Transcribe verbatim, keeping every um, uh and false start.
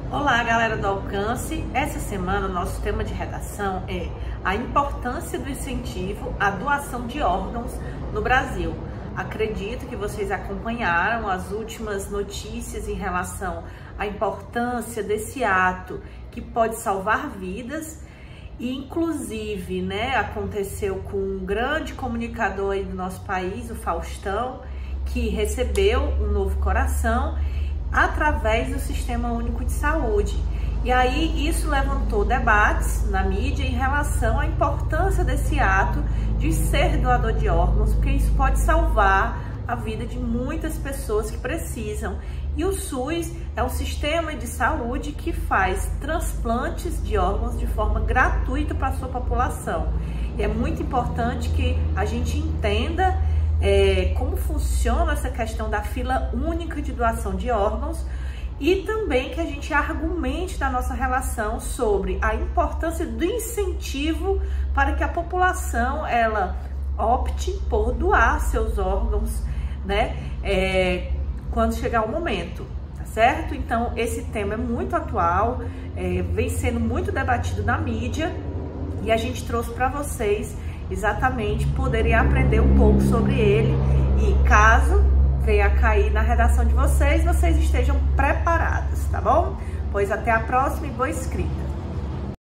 Olá, galera do Alcance. Essa semana o nosso tema de redação é a importância do incentivo à doação de órgãos no Brasil. Acredito que vocês acompanharam as últimas notícias em relação à importância desse ato que pode salvar vidas. E inclusive, né, aconteceu com um grande comunicador aí do nosso país, o Faustão, que recebeu um novo coração através do Sistema Único de Saúde. E aí isso levantou debates na mídia em relação à importância desse ato de ser doador de órgãos, porque isso pode salvar a vida de muitas pessoas que precisam. E o SUS é um sistema de saúde que faz transplantes de órgãos de forma gratuita para a sua população. E é muito importante que a gente entenda É, como funciona essa questão da fila única de doação de órgãos e também que a gente argumente na nossa relação sobre a importância do incentivo para que a população ela opte por doar seus órgãos, né, é, quando chegar o momento, tá certo? Então esse tema é muito atual, é, vem sendo muito debatido na mídia e a gente trouxe para vocês exatamente poderem aprender um pouco sobre ele e caso venha a cair na redação de vocês, vocês estejam preparados, tá bom? Pois até a próxima e boa escrita!